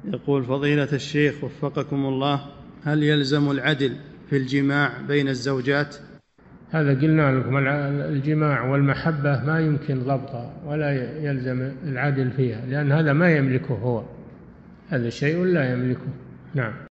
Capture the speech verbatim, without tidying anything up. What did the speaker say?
يقول فضيلة الشيخ وفقكم الله، هل يلزم العدل في الجماع بين الزوجات؟ هذا قلنا لكم، الجماع والمحبة ما يمكن ضبطها ولا يلزم العدل فيها، لأن هذا ما يملكه هو، هذا شيء لا يملكه. نعم.